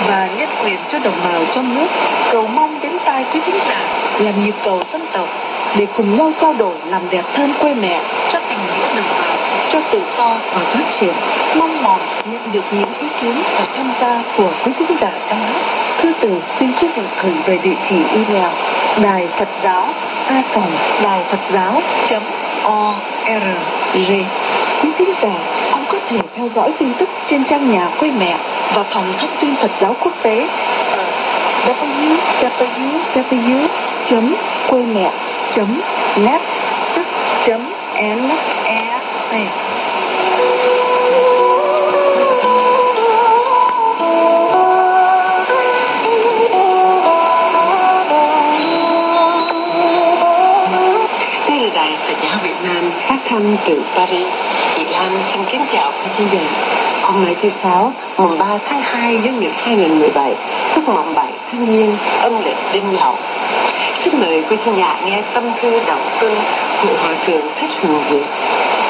và nhân quyền cho đồng bào trong nước, cầu mong đến tai quý thính giả làm nhịp cầu dân tộc để cùng nhau trao đổi làm đẹp hơn quê mẹ, cho tình nghĩa đồng bào, cho tự do và phát triển. Mong mỏi nhận được những ý kiến và tham gia của quý thính giả trong nước. Thư từ xin quý vị gửi về địa chỉ email đài Phật giáo đài-phật-giáo.org. Quý thính giả cũng có thể theo dõi tin tức trên trang nhà quê mẹ và phòng thông tin Phật giáo quốc tế ở www.quemẹ.net, tức .net. Đây là Đài Phật giáo Việt Nam phát thanh từ Paris. Chị Lan xin kính chào quý khán giả. Hôm nay thứ Sáu, mùng 3 tháng 2 dương lịch 2017, tức mùng 7 tháng Giêng, âm lịch Đinh Dậu. Xin mời quý khán giả nghe tâm thư động kinh của Hòa thượng Thích Huyền Việt.